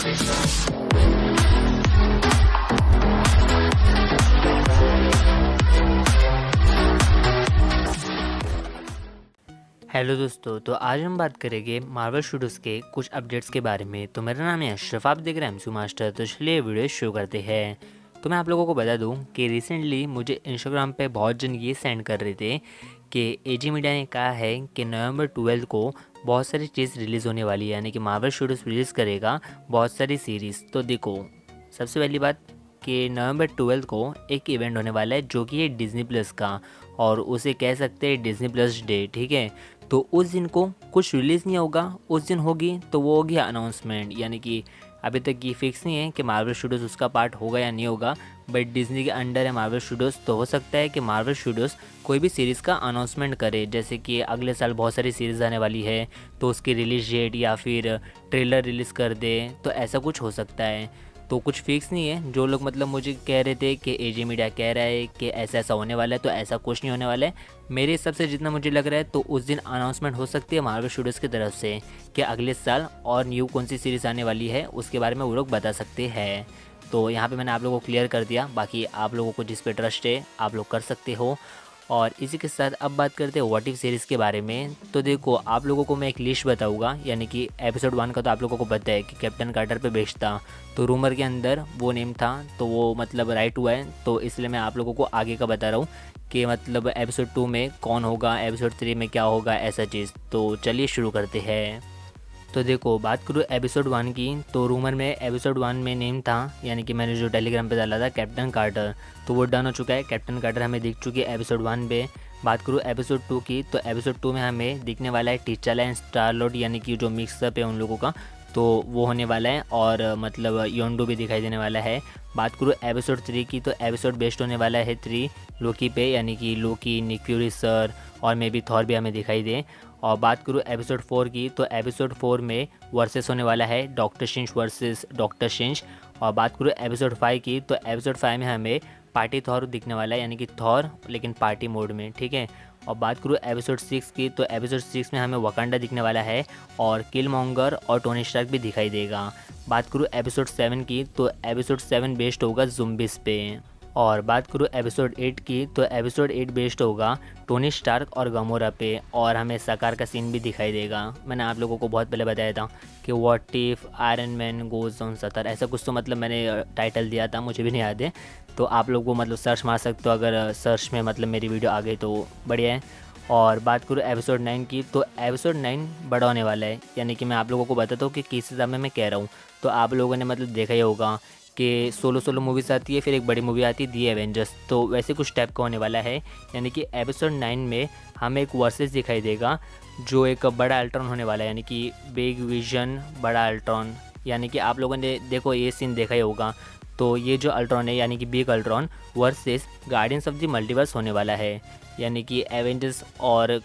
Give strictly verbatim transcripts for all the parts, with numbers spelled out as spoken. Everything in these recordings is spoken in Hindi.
हेलो दोस्तों, तो आज हम बात करेंगे मार्वल स्टूडियोज़ के कुछ अपडेट्स के बारे में। तो मेरा नाम है अशरफ, आप देख रहे हैं एमसी मास्टर। तो चलिए वीडियो शुरू करते हैं। तो मैं आप लोगों को बता दूं कि रिसेंटली मुझे इंस्टाग्राम पे बहुत जन ये सेंड कर रहे थे कि एजी मीडिया ने कहा है कि नवंबर ट्वेल्थ को बहुत सारी चीज़ रिलीज़ होने वाली है, यानी कि मार्वल स्टूडियोज़ रिलीज़ करेगा बहुत सारी सीरीज़। तो देखो, सबसे पहली बात कि नवंबर ट्वेल्थ को एक इवेंट होने वाला है जो कि है डिज़नी प्लस का, और उसे कह सकते हैं डिज़नी प्लस डे, ठीक है। तो उस दिन को कुछ रिलीज़ नहीं होगा, उस दिन होगी तो वो होगी अनाउंसमेंट, यानी कि अभी तक ये फिक्स नहीं है कि मार्वल स्टूडियोज़ उसका पार्ट होगा या नहीं होगा, बट डिज़नी के अंडर है मार्वल स्टूडियोज़। तो हो सकता है कि मार्वल स्टूडियोज़ कोई भी सीरीज़ का अनाउंसमेंट करे, जैसे कि अगले साल बहुत सारी सीरीज़ आने वाली है तो उसकी रिलीज डेट या फिर ट्रेलर रिलीज़ कर दे, तो ऐसा कुछ हो सकता है। तो कुछ फिक्स नहीं है। जो लोग मतलब मुझे कह रहे थे कि एजी मीडिया कह रहा है कि ऐसा ऐसा होने वाला है, तो ऐसा कुछ नहीं होने वाला है। मेरे हिसाब से जितना मुझे लग रहा है, तो उस दिन अनाउंसमेंट हो सकती है मार्वल स्टूडियोज़ की तरफ से कि अगले साल और न्यू कौन सी सीरीज़ आने वाली है, उसके बारे में वो लोग बता सकते हैं। तो यहाँ पे मैंने आप लोगों को क्लियर कर दिया। बाकी आप लोगों को जिस पे ट्रस्ट है आप लोग कर सकते हो। और इसी के साथ अब बात करते हैं व्हाट इफ सीरीज़ के बारे में। तो देखो, आप लोगों को मैं एक लिस्ट बताऊंगा, यानी कि एपिसोड वन का तो आप लोगों को पता है कि कैप्टन कार्टर पे बेस्ड था, तो रूमर के अंदर वो नेम था, तो वो मतलब राइट हुआ है। तो इसलिए मैं आप लोगों को आगे का बता रहा हूँ कि मतलब एपिसोड टू में कौन होगा, एपिसोड थ्री में क्या होगा, ऐसा चीज़। तो चलिए शुरू करते हैं। तो देखो, बात करूँ एपिसोड वन की, तो रूमर में एपिसोड वन में नेम था, यानी कि मैंने जो टेलीग्राम पे डाला था, कैप्टन कार्टर, तो वो डन हो चुका है। कैप्टन कार्टर हमें दिख चुकी है एपिसोड वन पे। बात करूँ एपिसोड टू की, तो एपिसोड टू में हमें दिखने वाला है टीचाला एंड स्टार लॉर्ड, यानी कि जो मिक्सअप है उन लोगों का, तो वो होने वाला है। और मतलब योंडो भी दिखाई देने वाला है। बात करूँ एपिसोड थ्री की, तो एपिसोड बेस्ड होने वाला है थ्री लोकी पे, यानी कि लोकी, निक फ्यूरी सर और मे बी थॉर भी हमें दिखाई दे। और बात करूँ एपिसोड फोर की, तो एपिसोड फोर में वर्सेस होने वाला है doctor strange versus doctor strange. और बात करूँ एपिसोड फाइव की, तो एपिसोड फाइव में हमें पार्टी थॉर दिखने वाला है, यानी कि थॉर लेकिन पार्टी मोड में, ठीक है। और बात करूँ एपिसोड सिक्स की, तो एपिसोड सिक्स में हमें वकांडा दिखने वाला है और किल मॉन्गर और टोनी स्टार्क भी दिखाई देगा। बात करूँ एपिसोड सेवन की, तो एपिसोड सेवन बेस्ड होगा ज़ुम्बिस पे। और बात करूँ एपिसोड एट की, तो एपिसोड एट बेस्ड होगा टोनी स्टार्क और गमोरा पे, और हमें सकार का सीन भी दिखाई देगा। मैंने आप लोगों को बहुत पहले बताया था कि what if Iron Man goes on सतर, ऐसा कुछ तो मतलब मैंने टाइटल दिया था, मुझे भी नहीं याद है। तो आप लोग को मतलब सर्च मार सकते हो, अगर सर्च में मतलब मेरी वीडियो आ गई तो बढ़िया है। और बात करूँ एपिसोड नाइन की, तो एपिसोड नाइन बड़ा होने वाला है, यानी कि मैं आप लोगों को बताता हूँ कि किस हिसाब में मैं कह रहा हूँ। तो आप लोगों ने मतलब देखा ही होगा कि सोलो सोलो मूवीज़ आती है, फिर एक बड़ी मूवी आती है दी एवेंजर्स, तो वैसे कुछ टाइप का होने वाला है। यानी कि एपिसोड नाइन में हमें एक वर्सेस दिखाई देगा जो एक बड़ा अल्ट्रॉन होने वाला है, यानी कि बिग विजन बड़ा अल्ट्रॉन। यानी कि आप लोगों ने देखो ये सीन देखा ही होगा। तो ये जो अल्ट्रॉन है, यानी कि big Ultron versus Guardians of the Multiverse होने वाला है, यानी कि एवेंजर्स और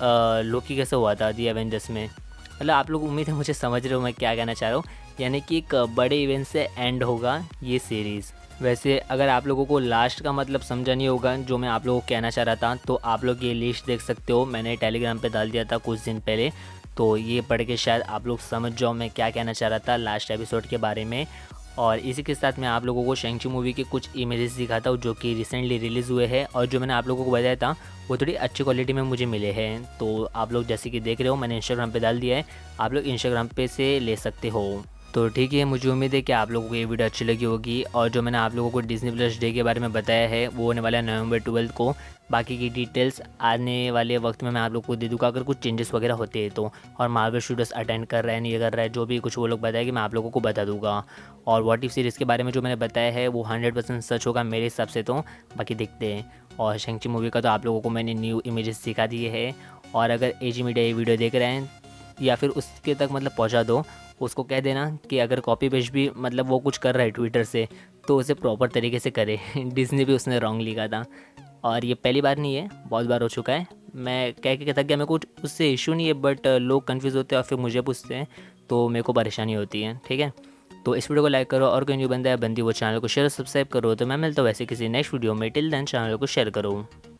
लोकी कैसे हुआ था दी एवेंजर्स में। मतलब आप लोग उम्मीद है मुझे समझ रहे हो मैं क्या कहना चाह रहा हूँ, यानी कि एक बड़े इवेंट से एंड होगा ये सीरीज़। वैसे अगर आप लोगों को लास्ट का मतलब समझा नहीं होगा जो मैं आप लोगों को कहना चाह रहा था, तो आप लोग ये लिस्ट देख सकते हो, मैंने टेलीग्राम पे डाल दिया था कुछ दिन पहले। तो ये पढ़ के शायद आप लोग समझ जाओ मैं क्या कहना चाह रहा था लास्ट एपिसोड के बारे में। और इसी के साथ मैं आप लोगों को शैंग-ची मूवी के कुछ इमेजेस दिखाता हूँ जो कि रिसेंटली रिलीज़ हुए हैं, और जो मैंने आप लोगों को बताया था वो थोड़ी अच्छी क्वालिटी में मुझे मिले हैं। तो आप लोग जैसे कि देख रहे हो, मैंने इंस्टाग्राम पे डाल दिया है, आप लोग इंस्टाग्राम पे से ले सकते हो। तो ठीक है, मुझे उम्मीद है कि आप लोगों को ये वीडियो अच्छी लगी होगी। और जो मैंने आप लोगों को डिज़नी प्लस डे के बारे में बताया है वो होने वाला है नवंबर ट्वेल्थ को। बाकी की डिटेल्स आने वाले वक्त में मैं आप लोग को दे दूँगा अगर कुछ चेंजेस वगैरह होते हैं तो। और मार्वल स्टूडियोज़ अटेंड कर रहा है नहीं कर रहा है, जो भी कुछ वो लोग बताएंगे मैं आप लोगों को बता दूँगा। और व्हाट इफ सीरीज़ के बारे में जो मैंने बताया है वो हंड्रेड परसेंट सच होगा मेरे हिसाब से, तो बाकी देखते हैं। और शैंग-ची मूवी का तो आप लोगों को मैंने न्यू इमेजेस दिखा दिए हैं। और अगर एजी मीडिया ये वीडियो देख रहे हैं या फिर उसके तक मतलब पहुंचा दो, उसको कह देना कि अगर कॉपी पेस्ट भी मतलब वो कुछ कर रहा है ट्विटर से तो उसे प्रॉपर तरीके से करे। डिज्नी भी उसने रॉन्ग लिखा था, और ये पहली बार नहीं है, बहुत बार हो चुका है। मैं कह के थक गया, मेरे को उससे इशू नहीं है, बट लोग कंफ्यूज होते हैं और फिर मुझे पूछते हैं तो मेरे को परेशानी होती है, ठीक है। तो इस वीडियो को लाइक करो, और कोई न्यू बंदा है बंदी वो चैनल को शेयर सब्सक्राइब करो। तो मैं मिलता हूँ वैसे किसी नेक्स्ट वीडियो में, टिल देन चैनल को शेयर करो।